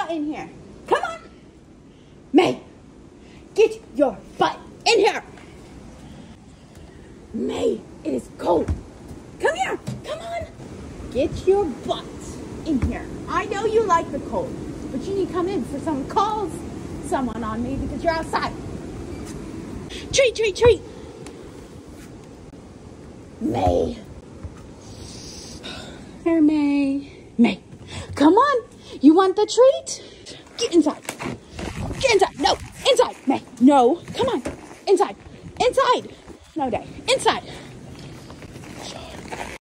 butt in here. Come on. May, get your butt in here. May, it is cold. Come here. Come on. Get your butt in here. I know you like the cold, but you need to come in for someone calls someone on me because you're outside. Treat, treat, treat. May. Here, May. May, come on. You want the treat? Get inside. Get inside. No, inside. May, no. Come on. Inside. Inside. No, Day. Inside.